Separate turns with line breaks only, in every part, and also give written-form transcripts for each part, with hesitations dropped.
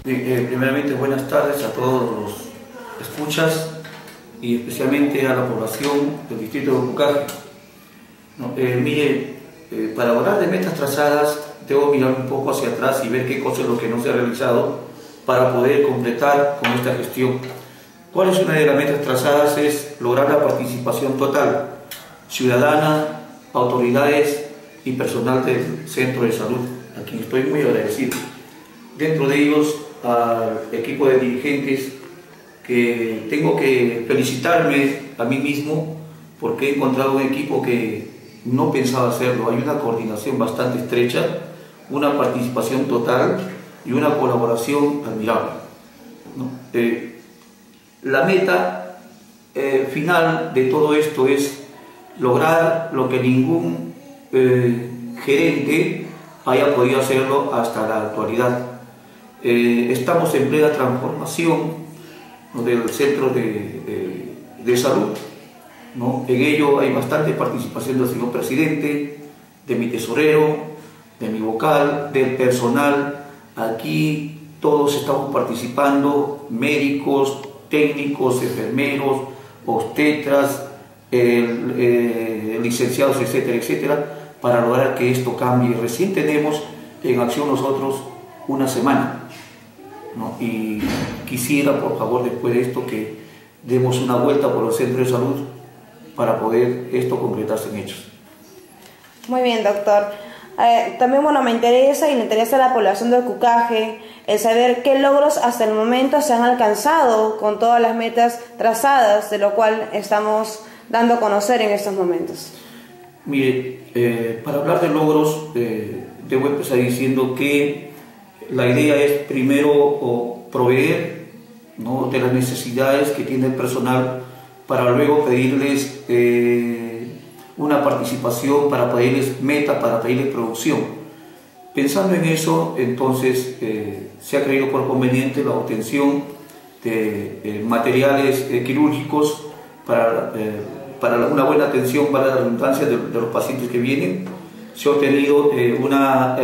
Primeramente, buenas tardes a todos los escuchas y especialmente a la población del distrito de Upucaj. Para hablar de metas trazadas, debo mirar un poco hacia atrás y ver qué cosa es lo que no se ha realizado para poder completar con esta gestión. ¿Cuál es una de las metas trazadas? Es lograr la participación total, ciudadana, autoridades y personal del centro de salud, a quien estoy muy agradecido. Dentro de ellos, al equipo de dirigentes, que tengo que felicitarme a mí mismo porque he encontrado un equipo que no pensaba hacerlo. Hay una coordinación bastante estrecha, una participación total y una colaboración admirable, ¿no? La meta final de todo esto es lograr lo que ningún gerente haya podido hacerlo hasta la actualidad. Estamos en plena transformación, ¿no?, del centro de salud, ¿no? En ello hay bastante participación del señor presidente, de mi tesorero, de mi vocal, del personal. Aquí todos estamos participando, médicos, técnicos, enfermeros, obstetras, licenciados, etcétera, etcétera, para lograr que esto cambie. Recién tenemos en acción nosotros una semana, ¿no? Y quisiera, por favor, después de esto, que demos una vuelta por el centro de salud para poder esto concretarse en hechos.
Muy bien, doctor. También, me interesa y le interesa a la población de Upucaj el saber qué logros hasta el momento se han alcanzado con todas las metas trazadas, de lo cual estamos dando a conocer en estos momentos.
Mire, para hablar de logros, debo empezar diciendo que la idea es primero proveer, ¿no?, de las necesidades que tiene el personal para luego pedirles una participación, para pedirles meta, para pedirles producción. Pensando en eso, entonces se ha creído por conveniente la obtención de materiales quirúrgicos para una buena atención, para la redundancia, de los pacientes que vienen. Se ha obtenido una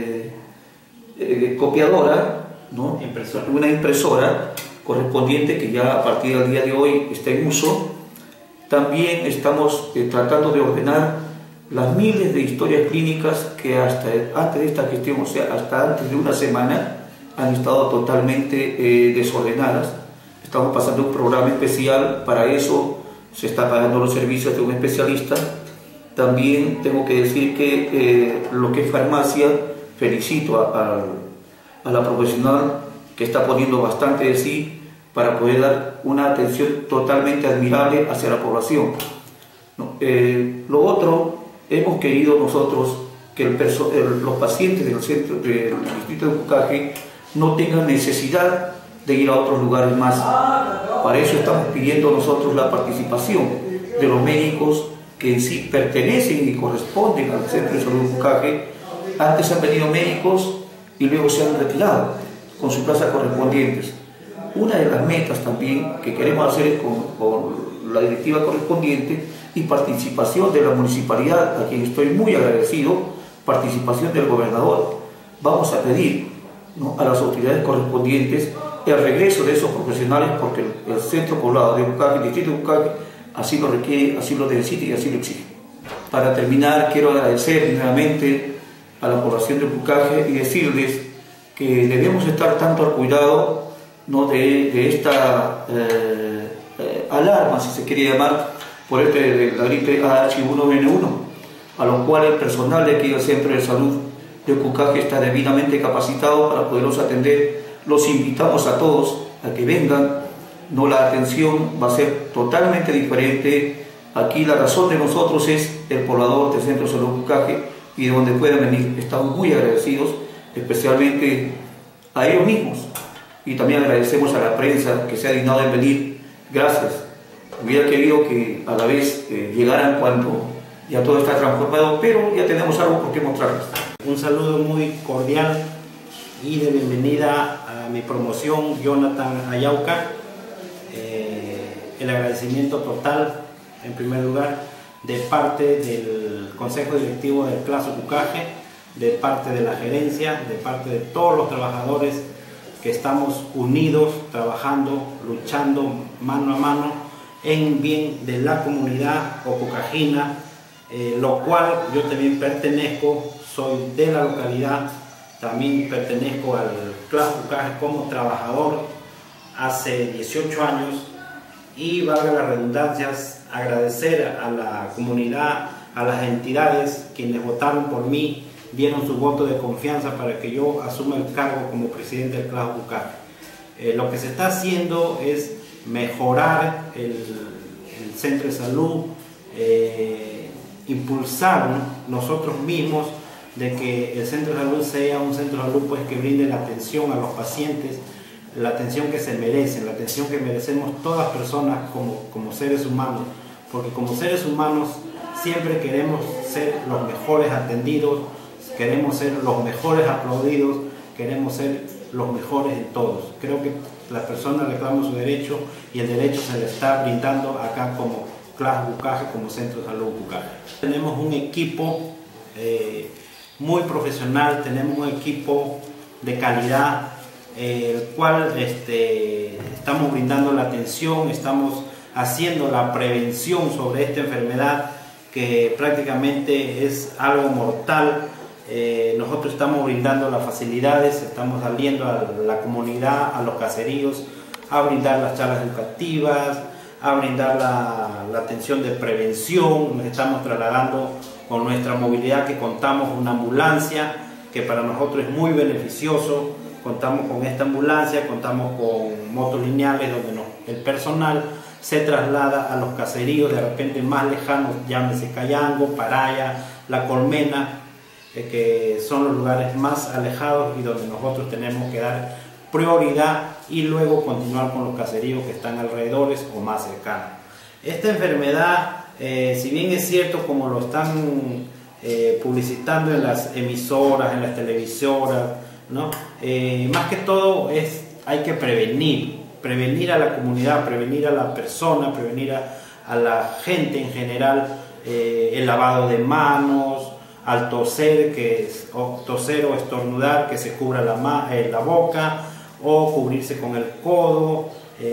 copiadora, ¿no?, una impresora correspondiente que ya a partir del día de hoy está en uso. También estamos tratando de ordenar las miles de historias clínicas que hasta antes de esta gestión, o sea, hasta antes de una semana, han estado totalmente desordenadas. Estamos pasando un programa especial para eso, se está pagando los servicios de un especialista. También tengo que decir que lo que es farmacia, felicito a la profesional que está poniendo bastante de sí para poder dar una atención totalmente admirable hacia la población, ¿no? Lo otro, hemos querido nosotros que los pacientes del centro del distrito de Upucaj no tengan necesidad de ir a otros lugares más. Para eso estamos pidiendo nosotros la participación de los médicos que en sí pertenecen y corresponden al centro de salud de Upucaj. Antes han venido médicos y luego se han retirado con sus plazas correspondientes. Una de las metas también que queremos hacer es con la directiva correspondiente y participación de la municipalidad, a quien estoy muy agradecido, participación del gobernador. Vamos a pedir, ¿no?, a las autoridades correspondientes el regreso de esos profesionales, porque el centro poblado de Upucaj, el distrito de Upucaj, así lo requiere, así lo necesita y así lo exige. Para terminar, quiero agradecer nuevamente a la población de Upucaj y decirles que debemos estar tanto al cuidado, ¿no?, de esta alarma, si se quiere llamar, por de la gripe H1N1, a lo cual el personal de aquí del Centro de Salud de Upucaj está debidamente capacitado para poderlos atender. Los invitamos a todos a que vengan, ¿no? La atención va a ser totalmente diferente. Aquí la razón de nosotros es el poblador del Centro de Salud de Upucaj, y de donde puedan venir. Estamos muy agradecidos, especialmente a ellos mismos. Y también agradecemos a la prensa que se ha dignado en venir. Gracias. Hubiera querido que a la vez llegaran cuando ya todo está transformado, pero ya tenemos algo por qué mostrarles.
Un saludo muy cordial y de bienvenida a mi promoción, Jonathan Ayauca. El agradecimiento total, en primer lugar, de parte del Consejo Directivo del CLAS Upucaj, de parte de la gerencia, de parte de todos los trabajadores que estamos unidos, trabajando, luchando mano a mano en bien de la comunidad ocucajina, lo cual yo también pertenezco, soy de la localidad, también pertenezco al CLAS Cucaje como trabajador hace 18 años y, valga las redundancias, agradecer a la comunidad, a las entidades quienes votaron por mí, dieron su voto de confianza para que yo asuma el cargo como presidente del CLAS Cucaje. Lo que se está haciendo es mejorar el centro de salud, impulsar nosotros mismos de que el centro de salud sea un centro de salud pues, que brinde la atención a los pacientes, la atención que se merecen, la atención que merecemos todas personas como seres humanos, porque como seres humanos siempre queremos ser los mejores atendidos, queremos ser los mejores aplaudidos, queremos ser los mejores en todos. Creo que la persona reclama su derecho y el derecho se le está brindando acá como CLAS Cucaje, como Centro de Salud Cucaje. Tenemos un equipo muy profesional, tenemos un equipo de calidad, el cual estamos brindando la atención, estamos haciendo la prevención sobre esta enfermedad que prácticamente es algo mortal. Nosotros estamos brindando las facilidades, estamos saliendo a la comunidad, a los caseríos, a brindar las charlas educativas, a brindar la atención de prevención. Nos estamos trasladando con nuestra movilidad, que contamos una ambulancia que para nosotros es muy beneficioso. Contamos con esta ambulancia, contamos con motos lineales donde el personal se traslada a los caseríos de repente más lejanos, llámese Cayango, Paraya, La Colmena, que son los lugares más alejados y donde nosotros tenemos que dar prioridad y luego continuar con los caseríos que están alrededores o más cercanos. Esta enfermedad, si bien es cierto como lo están publicitando en las emisoras, en las televisoras, ¿no? Más que todo hay que prevenir a la comunidad, prevenir a la persona, prevenir a la gente en general, el lavado de manos, al toser, toser o estornudar, que se cubra la boca o cubrirse con el codo,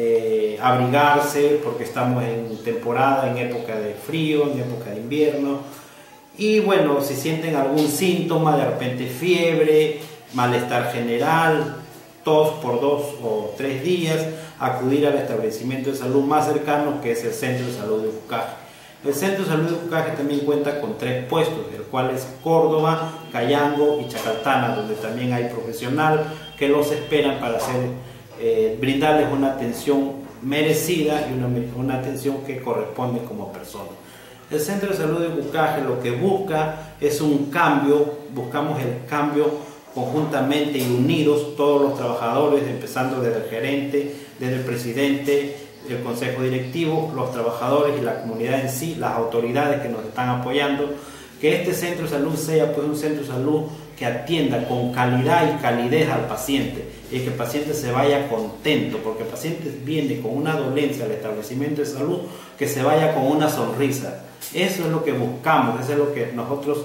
abrigarse porque estamos en temporada, en época de frío, en época de invierno. Y bueno, si sienten algún síntoma, de repente fiebre, malestar general, tos por 2 o 3 días, acudir al establecimiento de salud más cercano, que es el Centro de Salud de Cucaje. El Centro de Salud de Cucaje también cuenta con 3 puestos, el cual es Córdoba, Cayango y Chacaltana, donde también hay profesional que los esperan para brindarles una atención merecida y una atención que corresponde como persona. El Centro de Salud de Cucaje lo que busca es un cambio, buscamos el cambio conjuntamente y unidos todos los trabajadores, empezando desde el gerente, desde el presidente, el consejo directivo, los trabajadores y la comunidad en sí, las autoridades que nos están apoyando, que este centro de salud sea pues un centro de salud que atienda con calidad y calidez al paciente y que el paciente se vaya contento, porque el paciente viene con una dolencia al establecimiento de salud, que se vaya con una sonrisa. Eso es lo que buscamos, eso es lo que nosotros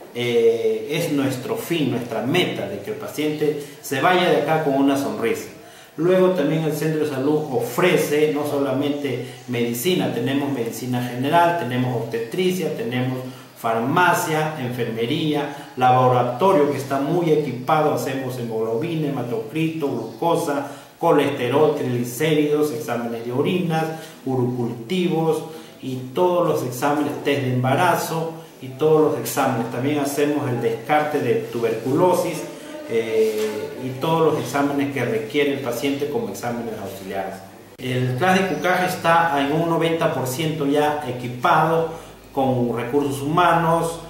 es nuestro fin, nuestra meta, de que el paciente se vaya de acá con una sonrisa. Luego también el centro de salud ofrece no solamente medicina, tenemos medicina general, tenemos obstetricia, tenemos farmacia, enfermería, laboratorio que está muy equipado, hacemos hemoglobina, hematocrito, glucosa, colesterol, triglicéridos, exámenes de orinas, urocultivos y todos los exámenes, test de embarazo y todos los exámenes. También hacemos el descarte de tuberculosis y todos los exámenes que requiere el paciente como exámenes auxiliares. El CLAS de Cucaje está en un 90% ya equipado con recursos humanos,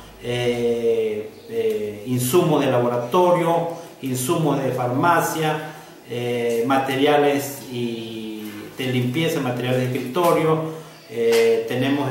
insumos de laboratorio, insumos de farmacia, materiales de limpieza, materiales de escritorio. Tenemos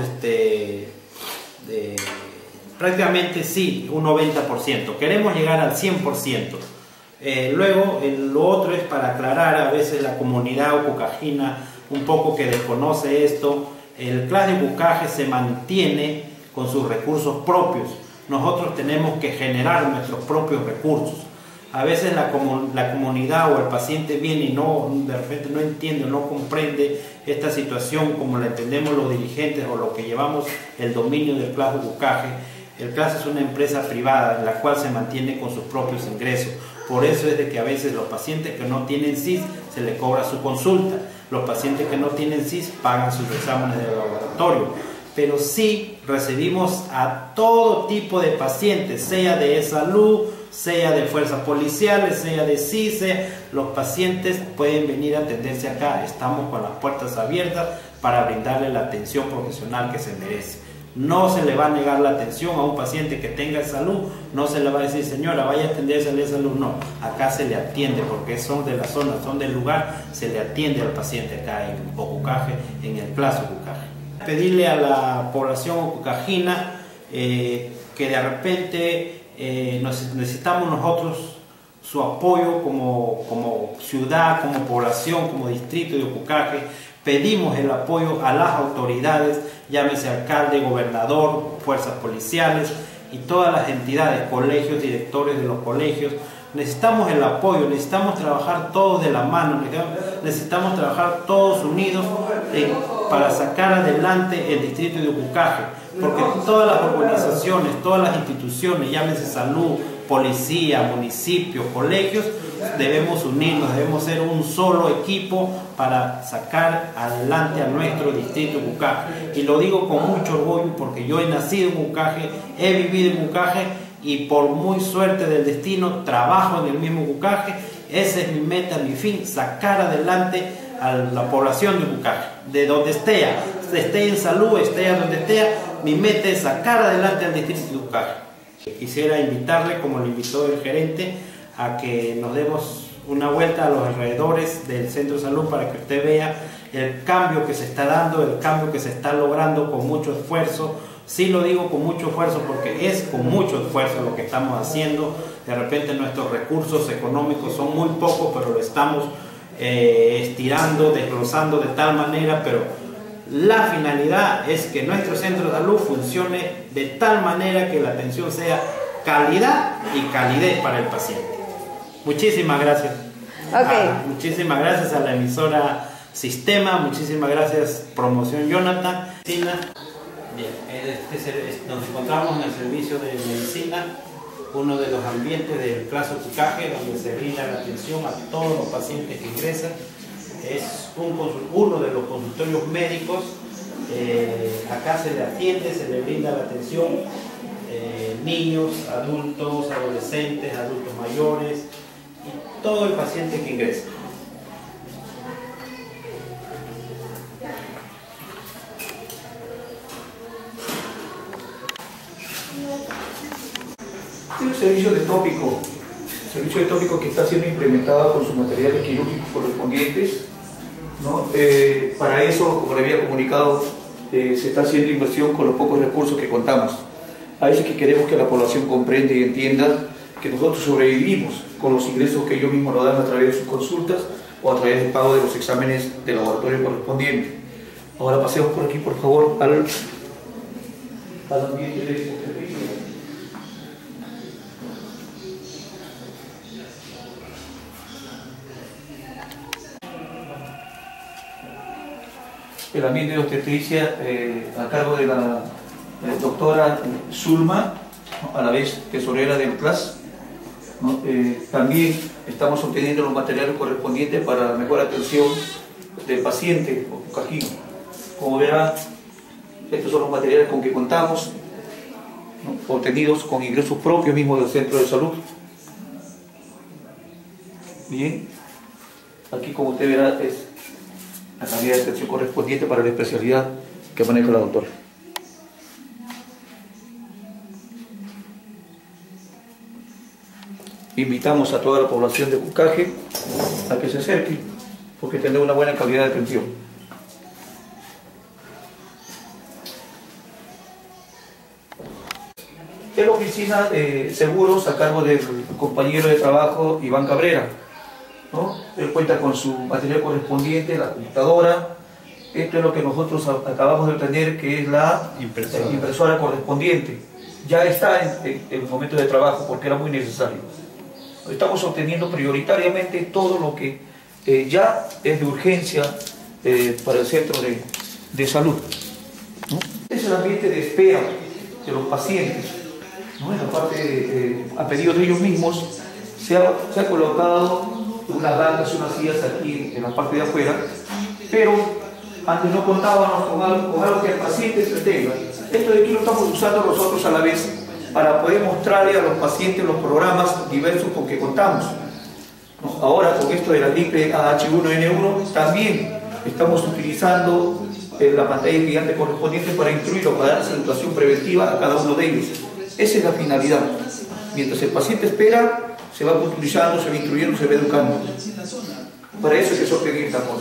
prácticamente sí, un 90%. Queremos llegar al 100%. Luego, lo otro es para aclarar, a veces la comunidad cucajina un poco que desconoce esto, el CLAS de Cucaje se mantiene con sus recursos propios. Nosotros tenemos que generar nuestros propios recursos. A veces la comunidad o el paciente viene y de repente no entiende, no comprende esta situación como la entendemos los dirigentes o los que llevamos el dominio del CLAS Ucucaje. El CLAS es una empresa privada en la cual se mantiene con sus propios ingresos. Por eso es de que a veces los pacientes que no tienen CIS se les cobra su consulta. Los pacientes que no tienen CIS pagan sus exámenes de laboratorio. Pero sí recibimos a todo tipo de pacientes, sea de salud, sea de fuerzas policiales, sea de CISE. Los pacientes pueden venir a atenderse acá. Estamos con las puertas abiertas para brindarle la atención profesional que se merece. No se le va a negar la atención a un paciente que tenga salud, no se le va a decir, señora, vaya a atenderse a la salud. No, acá se le atiende porque son de la zona, son del lugar, se le atiende al paciente acá en Ocucaje, en el CLAS Ucucaje. Pedirle a la población ocucajina que de repente necesitamos nosotros su apoyo como ciudad, como población, como distrito de Ocucaje. Pedimos el apoyo a las autoridades, llámese alcalde, gobernador, fuerzas policiales y todas las entidades, colegios, directores de los colegios. Necesitamos el apoyo, necesitamos trabajar todos de la mano, necesitamos trabajar todos unidos para sacar adelante el distrito de Ocucaje, porque todas las organizaciones, todas las instituciones, llámese salud, policía, municipio, colegios, debemos unirnos, debemos ser un solo equipo para sacar adelante a nuestro distrito de Ocucaje. Y lo digo con mucho orgullo porque yo he nacido en Ocucaje, he vivido en Ocucaje y por muy suerte del destino trabajo en el mismo Ocucaje. Esa es mi meta, mi fin, sacar adelante a la población de Ocucaje, de donde esté en salud, esté a donde esté. Mi meta es sacar adelante al distrito de Ocucaje. Quisiera invitarle, como lo invitó el gerente, a que nos demos una vuelta a los alrededores del centro de salud para que usted vea el cambio que se está dando, el cambio que se está logrando con mucho esfuerzo. Sí lo digo con mucho esfuerzo porque es con mucho esfuerzo lo que estamos haciendo. De repente nuestros recursos económicos son muy pocos, pero lo estamos estirando, desglosando de tal manera, pero la finalidad es que nuestro centro de salud funcione de tal manera que la atención sea calidad y calidez para el paciente. Muchísimas gracias. Muchísimas gracias a la emisora Sistema, muchísimas gracias Promoción Jonathan. Bien, nos encontramos en el servicio de medicina, uno de los ambientes del CLAS Ucucaje, donde se brinda la atención a todos los pacientes que ingresan. Es uno de los consultorios médicos. Acá se le atiende, se le brinda la atención niños, adultos, adolescentes, adultos mayores y todo el paciente que ingresa.
Tiene un servicio de tópico que está siendo implementado con sus materiales quirúrgicos correspondientes, ¿no? Para eso, como le había comunicado, se está haciendo inversión con los pocos recursos que contamos. A veces que queremos que la población comprenda y entienda que nosotros sobrevivimos con los ingresos que ellos mismos nos dan a través de sus consultas o a través del pago de los exámenes de laboratorio correspondientes. Ahora pasemos por aquí, por favor, al ambiente de servicio. El ambiente de obstetricia a cargo de la doctora Zulma, ¿no? A la vez tesorera del CLAS, ¿no? También estamos obteniendo los materiales correspondientes para la mejor atención del paciente ocucajino. Como verán, estos son los materiales con que contamos, ¿no? Obtenidos con ingresos propios mismos del centro de salud. Bien, aquí como usted verá es la calidad de atención correspondiente para la especialidad que maneja la doctora. Invitamos a toda la población de Ocucaje a que se acerque, porque tendrá una buena calidad de atención. Es la oficina de seguros a cargo del compañero de trabajo Iván Cabrera, ¿no? Él cuenta con su material correspondiente, la computadora. Esto es lo que nosotros acabamos de obtener, que es la impresora correspondiente. Ya está en el momento de trabajo porque era muy necesario. estamos obteniendo prioritariamente todo lo que ya es de urgencia para el centro de salud, ¿no? Es el ambiente de espera de los pacientes, ¿no? En la parte, a pedido de ellos mismos, se ha colocado unas bancas, unas sillas aquí en la parte de afuera, pero antes no contábamos con algo que el paciente se tenga. Esto de aquí lo estamos usando nosotros a la vez para poder mostrarle a los pacientes los programas diversos con que contamos, ¿no? Ahora con esto de la gripe H1N1 también estamos utilizando la pantalla gigante correspondiente para instruirlo, para dar situación preventiva a cada uno de ellos. Esa es la finalidad. Mientras el paciente espera, se va culturizando, se va instruyendo, se va educando. Para eso es que sostiene esta cosa.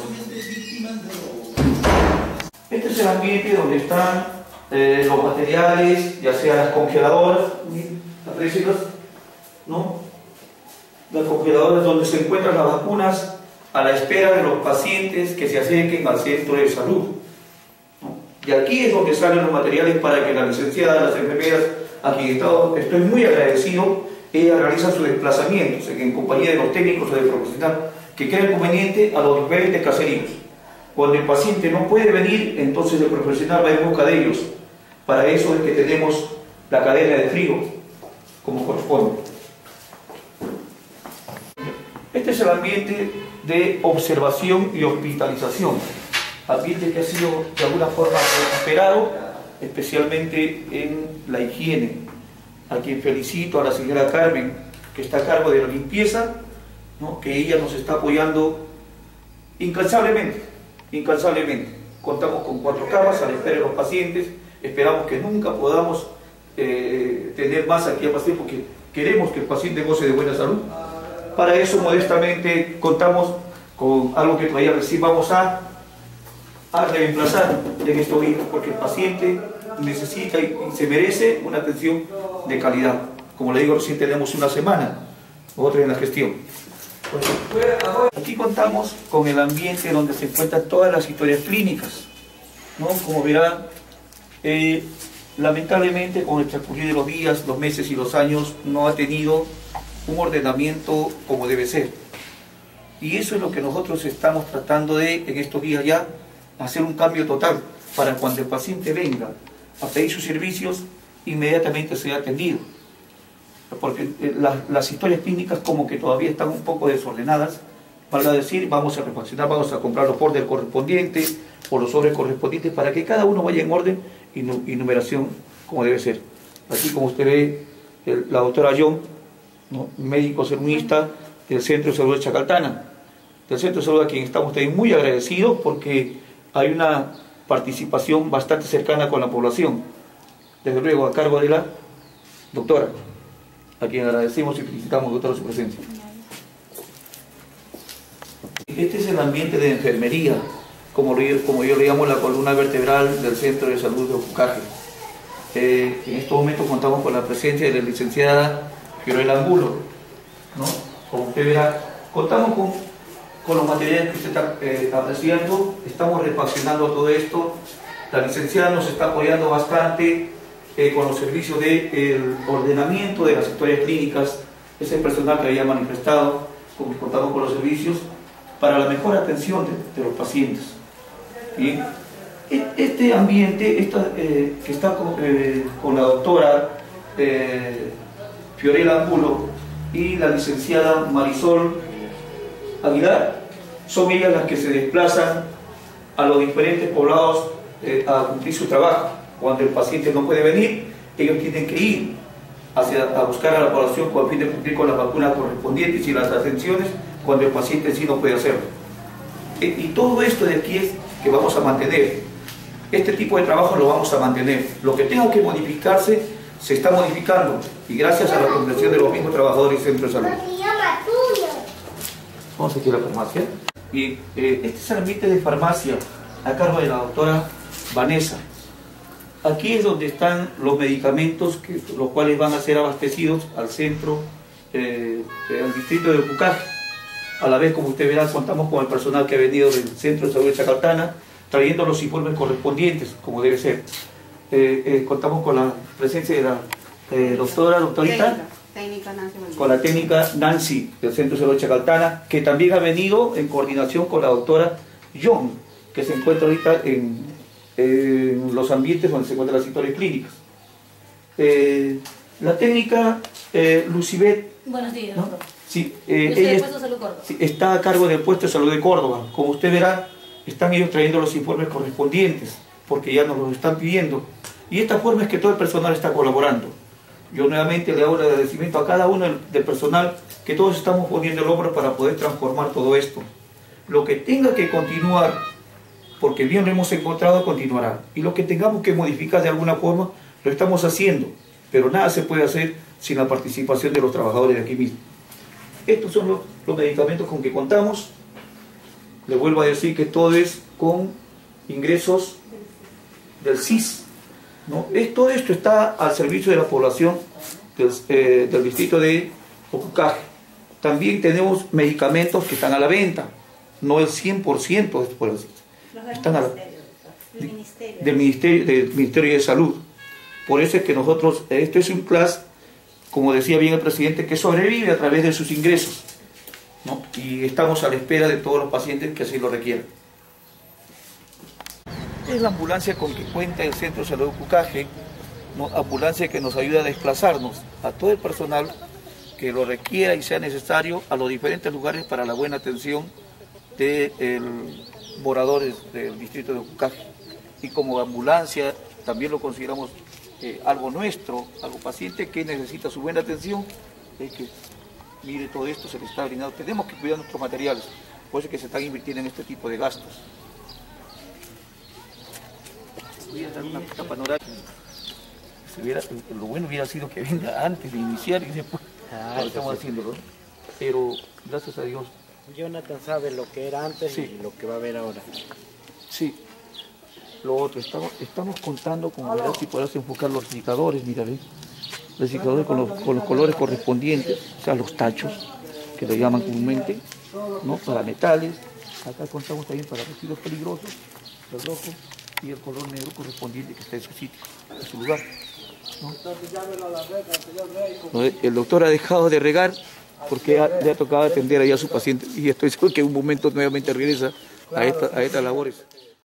Este es el ambiente donde están los materiales, ya sea las congeladoras, ¿no? Las congeladoras donde se encuentran las vacunas a la espera de los pacientes que se acerquen al centro de salud, ¿no? Y aquí es donde salen los materiales para que la licenciada, las enfermeras, a quien estoy muy agradecido, ella realiza sus desplazamientos en compañía de los técnicos o del profesional que crea conveniente a los diferentes caseríos. Cuando el paciente no puede venir, entonces el profesional va en busca de ellos. Para eso es que tenemos la cadena de frío, como corresponde. Este es el ambiente de observación y hospitalización. Ambiente que ha sido de alguna forma recuperado, especialmente en la higiene. A quien felicito, a la señora Carmen, que está a cargo de la limpieza, ¿no? Que ella nos está apoyando incansablemente. Contamos con 4 camas a la espera de los pacientes. Esperamos que nunca podamos tener más aquí al paciente, porque queremos que el paciente goce de buena salud. Para eso, modestamente, contamos con algo que todavía recién vamos a reemplazar en estos días, porque el paciente necesita y se merece una atención de calidad. Como le digo, recién tenemos una semana, otra en la gestión. Aquí contamos con el ambiente donde se encuentran todas las historias clínicas, ¿no? Como verán, lamentablemente con el transcurrir de los días, los meses y los años no ha tenido un ordenamiento como debe ser. Y eso es lo que nosotros estamos tratando de, en estos días ya, hacer un cambio total para cuando el paciente venga a pedir sus servicios, inmediatamente sea atendido. Porque las historias clínicas como que todavía están un poco desordenadas, para decir, vamos a refaccionar, vamos a comprar los folders correspondientes o los sobres correspondientes para que cada uno vaya en orden y numeración como debe ser. Así como usted ve, la doctora John, ¿no? Médico seminista del Centro de Salud de Chacaltana, del Centro de Salud a quien estamos también muy agradecidos porque hay una participación bastante cercana con la población, desde luego a cargo de la doctora, a quien agradecemos y felicitamos, doctora, su presencia. Este es el ambiente de enfermería, como yo le llamo la columna vertebral del Centro de Salud de Ocucaje. En estos momentos contamos con la presencia de la licenciada Fiorella Angulo, ¿no? Como usted verá, contamos con los materiales que usted está apreciando, estamos refaccionando todo esto. La licenciada nos está apoyando bastante con los servicios del ordenamiento de las historias clínicas, ese personal que había manifestado, con que contamos con los servicios para la mejor atención de los pacientes. ¿Bien? Este ambiente que está con la doctora Fiorella Angulo y la licenciada Marisol Aguilar, son ellas las que se desplazan a los diferentes poblados a cumplir su trabajo. Cuando el paciente no puede venir, ellos tienen que ir a buscar a la población con el fin de cumplir con las vacunas correspondientes y las atenciones cuando el paciente sí no puede hacerlo. Y todo esto de aquí es que vamos a mantener. Este tipo de trabajo lo vamos a mantener. Lo que tenga que modificarse, se está modificando. Y gracias a la comprensión de los mismos trabajadores del Centro de Salud. Vamos aquí a la farmacia. Y este es el ambiente de farmacia a cargo de la doctora Vanessa. Aquí es donde están los medicamentos, los cuales van a ser abastecidos al centro, al distrito de Ocucaje. A la vez, como usted verá, contamos con el personal que ha venido del Centro de Salud de Chacaltana, trayendo los informes correspondientes, como debe ser. Contamos con la presencia de la doctorita con la técnica Nancy del Centro de Salud de Chacaltana, que también ha venido en coordinación con la doctora John, que se encuentra ahorita en los ambientes donde se encuentran las historias clínicas. La técnica Lucibet.
Buenos días,
¿no?
doctor.
Sí,
ella del puesto de salud Córdoba.
Sí, está a cargo del puesto de salud de Córdoba. Como usted verá, están ellos trayendo los informes correspondientes, porque ya nos los están pidiendo. Y esta forma es que todo el personal está colaborando. Yo nuevamente le hago el agradecimiento a cada uno del personal, que todos estamos poniendo el hombro para poder transformar todo esto. Lo que tenga que continuar, porque bien lo hemos encontrado, continuará. Y lo que tengamos que modificar de alguna forma, lo estamos haciendo. Pero nada se puede hacer sin la participación de los trabajadores de aquí mismo. Estos son los medicamentos con que contamos. Le vuelvo a decir que todo es con ingresos del CIS, ¿no? Todo esto está al servicio de la población del distrito de Ocucaje. También tenemos medicamentos que están a la venta, no el 100%, por así. Están del Ministerio de Salud. Por eso es que nosotros, esto es un CLAS, como decía bien el presidente, que sobrevive a través de sus ingresos, ¿no? Y estamos a la espera de todos los pacientes que así lo requieran. Es la ambulancia con que cuenta el Centro de Salud de Ocucaje, ¿no? Ambulancia que nos ayuda a desplazarnos a todo el personal que lo requiera y sea necesario a los diferentes lugares para la buena atención de moradores del distrito de Ocucaje. Y como ambulancia también lo consideramos algo nuestro, algo paciente que necesita su buena atención, es que mire todo esto se le está brindando. Tenemos que cuidar nuestros materiales, por eso es que se están invirtiendo en este tipo de gastos. Voy a dar una panorámica. Lo bueno hubiera sido que venga antes de iniciar y después estamos haciéndolo, ¿no? Pero gracias a Dios.
Jonathan sabe lo que era antes, sí, y lo que va a ver ahora.
Sí. Lo otro, estamos contando con, ¿verdad? Si podrás enfocar los recicladores, mira, ¿ves? Los recicladores con los colores correspondientes, o sea, los tachos, que lo llaman comúnmente, ¿no? Para metales. Acá contamos también para residuos peligrosos, el rojo y el color negro correspondiente que está en su sitio, en su lugar, ¿no? El doctor ha dejado de regar porque le ha tocado atender allá a su paciente y estoy seguro que en un momento nuevamente regresa a estas labores.